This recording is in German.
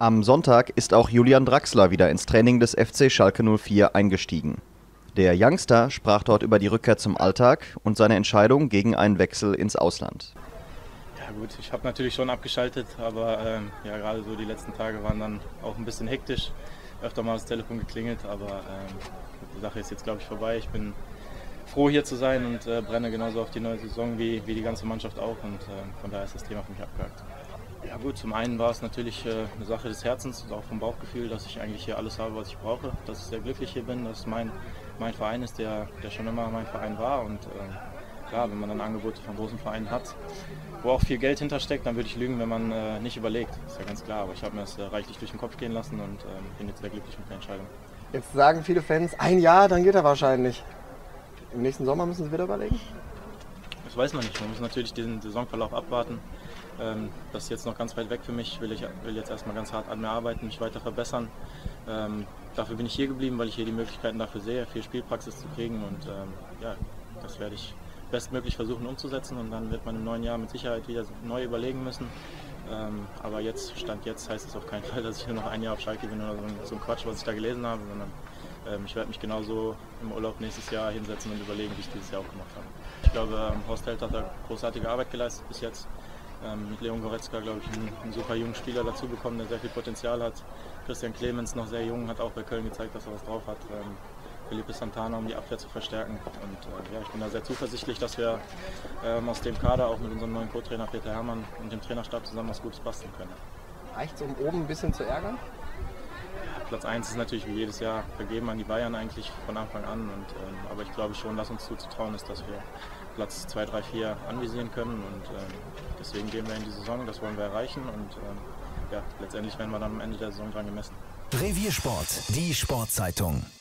Am Sonntag ist auch Julian Draxler wieder ins Training des FC Schalke 04 eingestiegen. Der Youngster sprach dort über die Rückkehr zum Alltag und seine Entscheidung gegen einen Wechsel ins Ausland. Ja gut, ich habe natürlich schon abgeschaltet, aber gerade so die letzten Tage waren dann auch ein bisschen hektisch. Öfter mal das Telefon geklingelt, aber die Sache ist jetzt, glaube ich, vorbei. Ich bin froh, hier zu sein und brenne genauso auf die neue Saison wie die ganze Mannschaft auch, und von daher ist das Thema für mich abgehakt. Ja gut, zum einen war es natürlich eine Sache des Herzens und auch vom Bauchgefühl, dass ich eigentlich hier alles habe, was ich brauche, dass ich sehr glücklich hier bin, dass es mein Verein ist, der schon immer mein Verein war, und klar, wenn man dann Angebote von großen Vereinen hat, wo auch viel Geld hintersteckt, dann würde ich lügen, wenn man nicht überlegt, ist ja ganz klar, aber ich habe mir das reichlich durch den Kopf gehen lassen und bin jetzt sehr glücklich mit der Entscheidung. Jetzt sagen viele Fans, ein Jahr, dann geht er wahrscheinlich. Im nächsten Sommer müssen Sie wieder überlegen? Das weiß man nicht, man muss natürlich den Saisonverlauf abwarten. Das ist jetzt noch ganz weit weg für mich. Ich will jetzt erstmal ganz hart an mir arbeiten, mich weiter verbessern. Dafür bin ich hier geblieben, weil ich hier die Möglichkeiten dafür sehe, viel Spielpraxis zu kriegen, und das werde ich bestmöglich versuchen umzusetzen, und dann wird man im neuen Jahr mit Sicherheit wieder neu überlegen müssen. Aber Stand jetzt heißt es auf keinen Fall, dass ich nur noch ein Jahr auf Schalke bin oder so ein Quatsch, was ich da gelesen habe, sondern ich werde mich genauso im Urlaub nächstes Jahr hinsetzen und überlegen, wie ich dieses Jahr auch gemacht habe. Ich glaube, Horst Held hat da großartige Arbeit geleistet bis jetzt. Mit Leon Goretzka, glaube ich, einen super jungen Spieler dazu bekommen, der sehr viel Potenzial hat. Christian Clemens, noch sehr jung, hat auch bei Köln gezeigt, dass er was drauf hat. Felipe Santana, um die Abwehr zu verstärken. Und ich bin da sehr zuversichtlich, dass wir aus dem Kader auch mit unserem neuen Co-Trainer Peter Hermann und dem Trainerstab zusammen was Gutes basteln können. Reicht es, um oben ein bisschen zu ärgern? Ja, Platz 1 ist natürlich wie jedes Jahr vergeben an die Bayern eigentlich von Anfang an. Aber ich glaube schon, dass uns zuzutrauen ist, dass wir Platz 2, 3, 4 anvisieren können, und deswegen gehen wir in die Saison, das wollen wir erreichen, und letztendlich werden wir dann am Ende der Saison dran gemessen. Reviersport, die Sportzeitung.